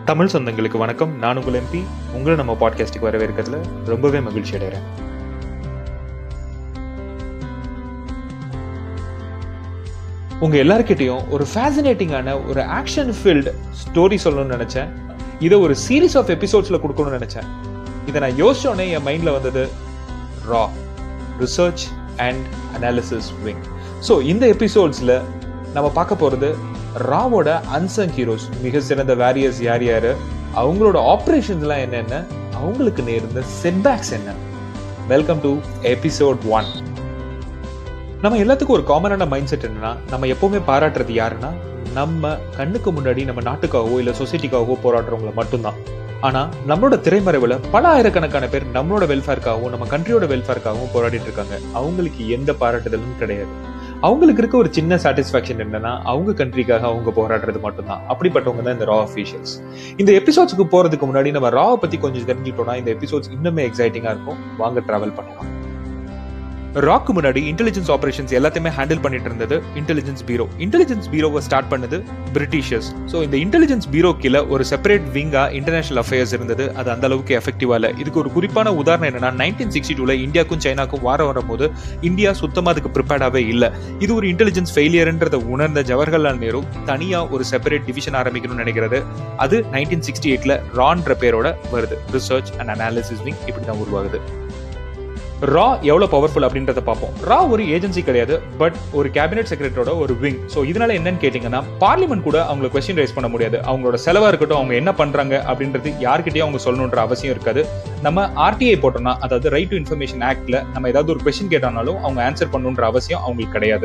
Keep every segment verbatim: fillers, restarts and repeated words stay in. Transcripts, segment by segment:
தமிழ் சொந்தங்களுக்கு வணக்கம். நான் உங்கள் எம்பி. உங்களை நம்ம பாட்காஸ்ட்டுக்கு வரவேற்கிறதுல ரொம்பவே மகிழ்ச்சி அடைகிறேன். உங்க எல்லார்கிட்டையும் ஒரு ஃபேசினேட்டிங்கான ஒரு ஆக்ஷன் ஃபீல்டு ஸ்டோரி சொல்லணும்னு நினைச்சேன். இதை ஒரு சீரீஸ் ஆஃப் எபிசோட்ஸ்ல கொடுக்கணும்னு நினைச்சேன். இதை நான் யோசிச்சோடனே என் மைண்ட்ல வந்தது ரா, research and analysis wing. So இந்த எபிசோட்ஸ்ல நம்ம பார்க்க போறது ராவோட அன்சங் ஹீரோஸ், மிக சிறந்த வாரியர்ஸ் யார் யாரு, அவங்களோட ஆப்ரேஷன்ஸ்லாம் என்னென்ன, அவங்களுக்கு நேர்ந்த செட்பேக்ஸ் என்ன. Welcome to episode one. நம்ம எல்லாத்துக்கும் ஒரு காமனான மைண்ட் செட் என்னன்னா, நம்ம எப்பவுமே பாராட்டுறது யாருன்னா, நம்ம கண்ணுக்கு முன்னாடி நம்ம நாட்டுக்காகவோ இல்லை சொசைட்டிக்காகவோ போராடுறவங்களை மட்டும்தான். ஆனா நம்மளோட திரைமறைவுல பல ஆயிரக்கணக்கான பேர் நம்மளோட வெல்ஃபேருக்காகவும் நம்ம கண்ட்ரியோட வெல்ஃபேருக்காகவும் போராடிட்டு இருக்காங்க. அவங்களுக்கு எந்த பாராட்டுதலும் கிடையாது. அவங்களுக்கு இருக்க ஒரு சின்ன சாட்டிஸ்பாக்சன் என்னன்னா, அவங்க கண்ட்ரிக்காக அவங்க போராடுறது மட்டும்தான். அப்படிப்பட்டவங்க தான் இந்த ரா அஃபீஷியல்ஸ். இந்த எபிசோட்ஸ்க்கு போறதுக்கு முன்னாடி நம்ம ராவை பத்தி கொஞ்சம் தெரிஞ்சுக்கிட்டோம்னா இந்த எபிசோட்ஸ் இன்னுமே எக்ஸைட்டிங்கா இருக்கும். வாங்க டிராவல் பண்ணலாம். ராக்கு முன்னாடி இன்டெலிஜென்ஸ் ஆபரேஷன்ஸ் எல்லாத்தையுமே ஹேண்டில் பண்ணிட்டு இருந்தது இன்டெலிஜென்ஸ் பீரோ. இன்டெலிஜென்ஸ் பீரோவை ஸ்டார்ட் பண்ணது பிரிட்டிஷர்ஸ். ஸோ இந்த இன்டெலிஜென்ஸ் பீரோ கீழே ஒரு செப்பரேட் விங்கா இன்டர்நேஷனல் அஃபேர்ஸ் இருந்தது. அது அந்த அளவுக்கு எஃபெக்டிவா இல்லை. இதுக்கு ஒரு குறிப்பான உதாரணம் என்னன்னா, நைன்டீன் சிக்ஸ்டி டூல இந்தியாவுக்கும் சைனாக்கும் வாரம் வரும்போது இந்தியா சுத்தமா அதுக்கு ப்ரிப்பேர்டாவே இல்லை. இது ஒரு இன்டெலிஜென்ஸ் ஃபெயிலியர்ன்றதை உணர்ந்த ஜவஹர்லால் நேரு தனியா ஒரு செப்பரேட் டிவிஷன் ஆரம்பிக்கணும்னு நினைக்கிறது. அது நைன்டீன் சிக்ஸ்டி எயிட்ல ரான்ற பேரோட வருது. ரிசர்ச் அண்ட் அனாலிசிஸ் விங் இப்படி தான் உருவாகுது. ரா எவ்வளவு பவர்ஃபுல் அப்படின்றத பார்ப்போம். ரா ஒரு ஏஜென்சி கிடையாது, பட் ஒரு கேபினெட் செக்ரட்டரியோட ஒரு விங். ஸோ இதனால என்னன்னு கேட்டீங்கன்னா, பார்லிமெண்ட் கூட அவங்களை கொஸ்டின் ரைஸ் பண்ண முடியாது. அவங்களோட செலவா இருக்கட்டும், அவங்க என்ன பண்றாங்க அப்படின்றது யார்கிட்டயும் அவங்க சொல்லணுன்ற அவசியம் இருக்காது. நம்ம ஆர்டிஐ போட்டோம்னா, அதாவது ரைட் டு இன்ஃபர்மேஷன் ஆக்ட்ல நம்ம ஏதாவது ஒரு கொஸ்டின் கேட்டாலும் அவங்க ஆன்சர் பண்ணணுன்ற அவசியம் அவங்களுக்கு கிடையாது.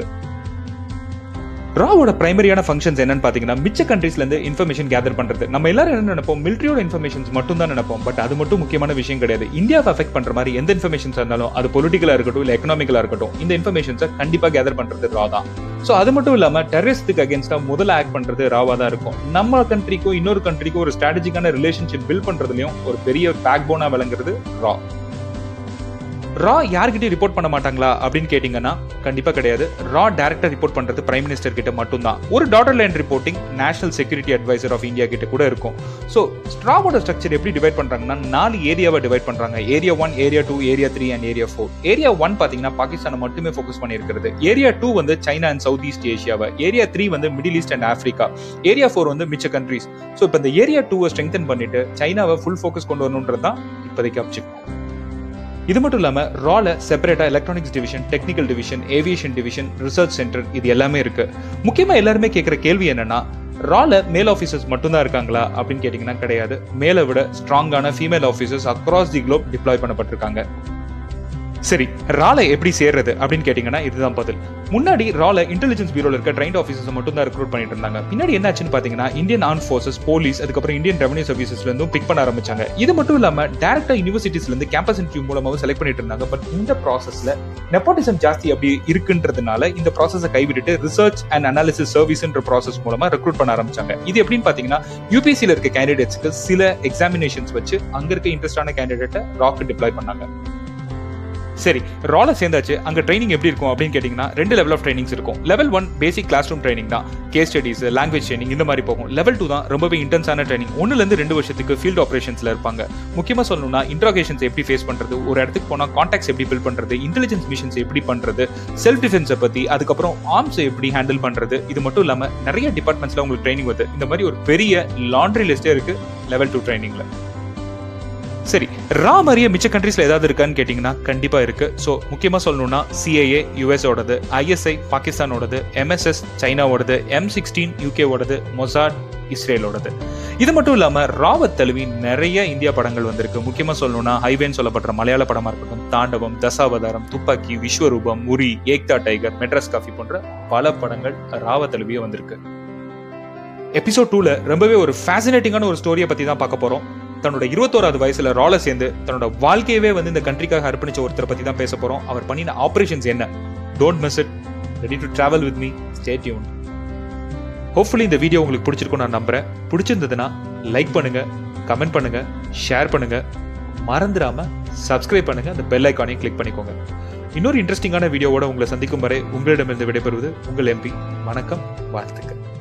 ராவோட பிரைமரியான ஃபங்க்ஷன்ஸ் என்னன்னு பாத்தீங்கன்னா, மிச்ச கண்ட்ரீஸ்ல இருந்து இன்ஃபர்மேஷன் கேதர் பண்றது. நம்ம எல்லாரும் என்ன நினைப்போம், மிலிட்டரியோட இன்ஃபர்மேஷன்ஸ் மட்டும் தான் நினைப்போம். பட் அது மட்டும் முக்கியமான விஷயம் கிடையாது. இந்தியாவை அஃபெக்ட் பண்ற மாதிரி எந்த இன்ஃபர்மேஷன்ஸ் இருந்தாலும், அது பொலிட்டிக்கலா இருக்கட்டும் இல்ல எக்கனாமிக்கலா இருக்கட்டும், இந்த இன்ஃபர்மேஷன்ஸை கண்டிப்பா கேதர் பண்றது ரா தான். சோ அது மட்டும் இல்லாம டெரரிஸ்டுக்கு அகேன்ஸ்டா முதல்ல ஆக்ட் பண்றது ராவா தான் இருக்கும். நம்ம கண்ட்ரிக்கும் இன்னொரு கண்ட்ரிக்கும் ஒரு ஸ்ட்ராட்டஜிக்கான ரிலேஷன்ஷிப் பில்ட் பண்றதுலயும் ஒரு பெரிய பேக் போனா விளங்குறது ரா. ரா யார்கிட்டயும் ரிப்போர்ட் பண்ண மாட்டாங்களா அப்படின்னு கேட்டீங்கன்னா, கண்டிப்பா கிடையாது. ரா டைரக்டா ரிப்போர்ட் பண்றது பிரைம் மினிஸ்டர் கிட்ட மட்டும்தான். ஒரு dotted line reporting national security advisor of India கிட்ட கூட இருக்கும். ஸோ ராவோட ஸ்ட்ரக்சர் எப்படி டிவைட் பண்றாங்கன்னா, நாலு ஏரியாவை டிவைட் பண்றாங்க. Area one, area two, area three and area four. Area one பாத்தீங்கன்னா பாகிஸ்தானை மட்டுமே ஃபோக்கஸ் பண்ணி இருக்கிறது. ஏரியா டூ வந்து சைனா அண்ட் சவுத் ஈஸ்ட் ஏஷியாவை. ஏரியா த்ரீ வந்து middle east and Africa. Area four வந்து மிச்ச கண்ட்ரீஸ். ஸோ இப்போ இந்த ஏரியா டூவை ஸ்ட்ரெங்தன் பண்ணிட்டு சைனாவை ஃபுல் ஃபோக்கஸ் கொண்டு வரணுன்றது தான் இப்போதைக்கு ஆப்ஜெக்ட். இது மட்டும் இல்லாம ரால செப்பரேட்டா electronics division, technical division, aviation division, research centre இது எல்லாமே இருக்கு. முக்கியமா எல்லாருமே கேட்கிற கேள்வி என்னன்னா, ரால மேல் ஆஃபீஸர்ஸ் மட்டும் தான் இருக்காங்களா அப்படின்னு கேட்டீங்கன்னா கிடையாது. மேல விட ஸ்ட்ராங்கான female officers across the globe deploy பண்ணப்பட்டிருக்காங்க. சரி, ரால எப்படி சேர்றது அப்படின்னு கேட்டீங்கன்னா இதுதான் பதில். முன்னாடி ரால இன்டெலிஜென்ஸ் பீரோல இருக்க ட்ரைன்ட் ஆஃபீஸர்ஸ் மட்டும் தான் ரெக்ரூட் பண்ணிட்டு இருந்தாங்க. பின்னாடி என்ன ஆச்சுன்னு பாத்தீங்கன்னா, இந்தியன் ஆர்ம் ஃபோர்சஸ், போலீஸ், அதுக்கப்புறம் இந்தியன் ரெவன்யூ சர்வீசஸ்ல இருந்தும் பிக் பண்ண ஆரம்பிச்சாங்க. இது மட்டும் இல்லாம டைரக்டா யூனிவர்சிட்டிஸ்ல இருந்து கேம்பஸ் இன்டர்வியூ மூலமாவும் செலக்ட் பண்ணிட்டு இருந்தாங்க. பட் இந்த ப்ராசஸ்ல நெப்போட்டிசம் ஜாஸ்தி அப்படி இருக்குன்றதுனால இந்த ப்ராசஸை கைவிட்டுட்டு ரிசர்ச் அண்ட் அனாலிசிஸ் சர்வீஸ்ன்ற ப்ராசஸ் மூலமா ரெக்ரூட் பண்ண ஆரம்பிச்சாங்க. இது எப்படின்னு பாத்தீங்கன்னா, யூபிஎஸ்சில இருக்க கேண்டிடேட்ஸ்க்கு சில எக்ஸாமினேஷன்ஸ் வச்சு அங்க இருக்க இன்ட்ரெஸ்டான கேண்டிடேட்டை ராக்கு டிப்ளாய் பண்ணாங்க. சரி, ரால சேர்ந்தாச்சு. அங்க ட்ரைனிங் எப்படி இருக்கும் அப்படின்னு கேட்டீங்கன்னா, ரெண்டு லெவல் ஆஃப் ட்ரைனிங்ஸ் இருக்கும். Level one basic class room training தான். கேஸ் ஸ்டடிஸ், லாங்குவேஜ் ட்ரைனிங் இந்த மாதிரி போகும். லெவல் டூ தான் ரொம்பவே இன்டென்ஸான ட்ரைனிங். ஒன்னுல இருந்து ரெண்டு வருஷத்துக்கு ஃபீல்ட் ஆபரேஷன்ஸ்ல இருப்பாங்க. முக்கியமா சொல்லணும்னா, இன்ட்ராகேஷன்ஸ் எப்படி ஃபேஸ் பண்றது, ஒரு இடத்துக்கு போனா கான்டாக்ட்ஸ் எப்படி பில்ட் பண்றது, இன்டெலிஜென்ஸ் மிஷன்ஸ் எப்படி பண்றது, செல்ஃப் டிஃபென்ஸை பத்தி, அதுக்கப்புறம் ஆர்ம்ஸ் எப்படி ஹேண்டில் பண்றது, இது மட்டும் இல்லாம நிறைய டிபார்ட்மெண்ட்ஸ்ல உங்களுக்கு ட்ரைனிங் வருது. இந்த மாதிரி ஒரு பெரிய லாண்ட்ரி லிஸ்டே இருக்கு லெவல் டூ ட்ரைனிங்ல. சரி, ரா மாதிரியே மிச்ச கண்ட்ரீஸ்ல ஏதாவது இருக்கான்னு கேட்டீங்கன்னா கண்டிப்பா இருக்கு. ஸோ முக்கியமா சொல்லணும்னா, சிஐஏ யூஎஸ் ஓடது, ஐஎஸ்ஐ பாகிஸ்தானோடது, எம்எஸ்எஸ் சைனாவோடது, எம் சிக்ஸ்டீன் யூகே ஓடது, மொசாட் இஸ்ரேலோடது. இது மட்டும் இல்லாம ராவத் தழுவி நிறைய இந்தியா படங்கள் வந்திருக்கு. முக்கியமா சொல்லணும்னா, ஹைவேன்னு சொல்லப்படுற மலையாள படமா இருக்கட்டும், தாண்டவம், தசாவதாரம், துப்பாக்கி, விஸ்வரூபம், உரி, ஏக்தா டைகர், மெட்ராஸ் காஃபி போன்ற பல படங்கள் ராவத் தழுவியே வந்திருக்கு. எபிசோட் டூல ரொம்பவே ஒரு ஃபேசினேட்டிங்கான ஒரு ஸ்டோரியை பத்தி தான் பார்க்க போறோம். தன்னோட இருபத்தோராவது வயசுல ரால சேர்ந்து தன்னோட வாழ்க்கையவே வந்து இந்த கண்ட்ரிக்காக அர்ப்பணிச்ச ஒருத்தரை பத்தி தான் பேச போறோம். அவர் பண்ணின ஆபரேஷன்ஸ் என்ன. Don't miss it. Ready to travel with me. Stay tuned. Hopefully இந்த வீடியோ உங்களுக்கு பிடிச்சிருக்கும் நான் நம்புறேன். பிடிச்சிருந்ததுன்னா லைக் பண்ணுங்க, கமெண்ட் பண்ணுங்க, ஷேர் பண்ணுங்க, மறந்துடாம சப்ஸ்கிரைப் பண்ணுங்க, அந்த பெல் ஐக்கானையும் கிளிக் பண்ணிக்கோங்க. இன்னொரு இன்ட்ரெஸ்டிங்கான வீடியோவோட உங்களை சந்திக்கும் வரை உங்களிடமிருந்து விடைபெறுவது உங்கள் எம்பி. வணக்கம், வாழ்த்துக்கள்.